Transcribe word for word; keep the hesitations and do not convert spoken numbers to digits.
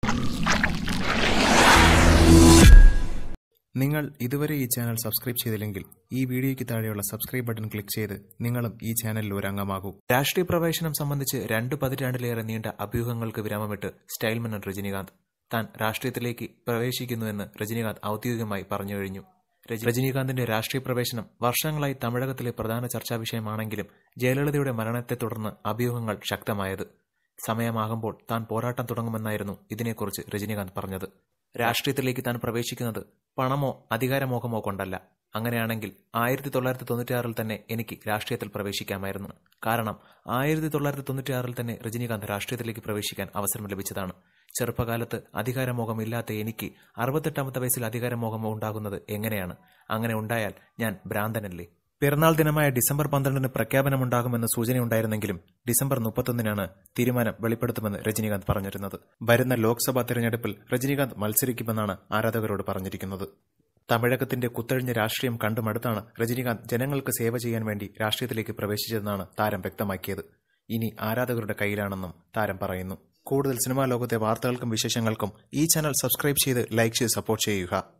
നിങ്ങൾ ഇതുവരെ ഈ ചാനൽ സബ്സ്ക്രൈബ് ചെയ്തില്ലെങ്കിൽ ഈ വീഡിയോയ്ക്ക് താഴെയുള്ള സബ്സ്ക്രൈബ് ബട്ടൺ ക്ലിക്ക് ചെയ്ത് നിങ്ങളും ഈ ചാനലിൽ ഒരു അംഗമാകൂ. രാഷ്ട്രീയ പ്രവേശനം സംബന്ധിച്ച് രണ്ട് പതിറ്റാണ്ടിലേറെ നീണ്ട അഭ്യൂഹങ്ങൾക്ക് വിരാമമിട്ട് സ്റ്റൈൽ മന്നൻ രജനീകാന്ത് താൻ രാഷ്ട്രീയത്തിലേക്ക് പ്രവേശിക്കുന്നുവെന്ന് രജനീകാന്ത് ഔദ്യോഗികമായി പറഞ്ഞു കഴിഞ്ഞു. രജനീകാന്തിന്റെ രാഷ്ട്രീയ പ്രവേശനം വർഷങ്ങളായി തമിഴകത്തിലെ പ്രധാന ചർച്ചാ വിഷയമാണെങ്കിലും ജയലളിതയുടെ മരണത്തെ തുടർന്ന് അഭ്യൂഹങ്ങൾ ശക്തമായത്. സമയമാകുമ്പോൾ താൻ പോരാട്ടം തുടങ്ങുമെന്നായിരുന്നു ഇതിനെക്കുറിച്ച് രജനീകാന്ത് പറഞ്ഞത്. രാഷ്ട്രീയത്തിലേക്ക് താൻ പ്രവേശിക്കുന്നത് പണമോ അധികാരമോഹമോ കൊണ്ടല്ല. അങ്ങനെയാണെങ്കിൽ ആയിരത്തി തൊള്ളായിരത്തി തൊണ്ണൂറ്റിയാറിൽ തന്നെ എനിക്ക് രാഷ്ട്രീയത്തിൽ പ്രവേശിക്കാമായിരുന്നു. കാരണം ആയിരത്തി തൊള്ളായിരത്തി തൊണ്ണൂറ്റിയാറിൽ തന്നെ രജനീകാന്ത് രാഷ്ട്രീയത്തിലേക്ക് പ്രവേശിക്കാൻ അവസരം ലഭിച്ചതാണ്. ചെറുപ്പകാലത്ത് അധികാരമോഹം ഇല്ലാത്ത എനിക്ക് അറുപത്തെട്ടാമത്തെ വയസ്സിൽ അധികാരമോഹം ഉണ്ടാകുന്നത് എങ്ങനെയാണ്? അങ്ങനെ ഉണ്ടായാൽ ഞാൻ ഭ്രാന്തനല്ലേ? പിറന്നാൾ ദിനമായ ഡിസംബർ പന്ത്രണ്ടിന് പ്രഖ്യാപനമുണ്ടാകുമെന്ന് സൂചനയുണ്ടായിരുന്നെങ്കിലും ഡിസംബർ മുപ്പത്തൊന്നിനാണ് തീരുമാനം വെളിപ്പെടുത്തുമെന്ന് രജനീകാന്ത് പറഞ്ഞിരുന്നത്. വരുന്ന ലോക്സഭാ തെരഞ്ഞെടുപ്പിൽ രജനീകാന്ത് മത്സരിക്കുമെന്നാണ് ആരാധകരോട് പറഞ്ഞിരിക്കുന്നത്. തമിഴകത്തിന്റെ കുത്തഴിഞ്ഞ രാഷ്ട്രീയം കണ്ടുമടുത്താണ് രജനീകാന്ത് ജനങ്ങൾക്ക് സേവ ചെയ്യാൻ വേണ്ടി രാഷ്ട്രീയത്തിലേക്ക് പ്രവേശിച്ചതെന്നാണ് താരം വ്യക്തമാക്കിയത്. ഇനി ആരാധകരുടെ കയ്യിലാണെന്നും താരം പറയുന്നു. കൂടുതൽ സിനിമാ ലോകത്തെ വാർത്തകൾക്കും വിശേഷങ്ങൾക്കും ഈ ചാനൽ സബ്സ്ക്രൈബ് ചെയ്ത് ലൈക്ക് ചെയ്ത് സപ്പോർട്ട് ചെയ്യുക.